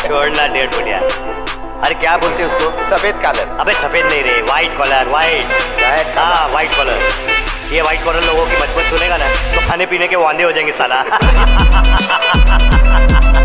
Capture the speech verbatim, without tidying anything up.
छोड़ना डेढ़ फुटिया। अरे क्या बोलते हैं उसको? सफेद कॉलर। अबे सफेद नहीं रे, व्हाइट कॉलर। व्हाइट, हाँ व्हाइट कॉलर। ये व्हाइट कॉलर लोगों की बचपन सुनेगा ना तो खाने पीने के वांदे हो जाएंगे साला।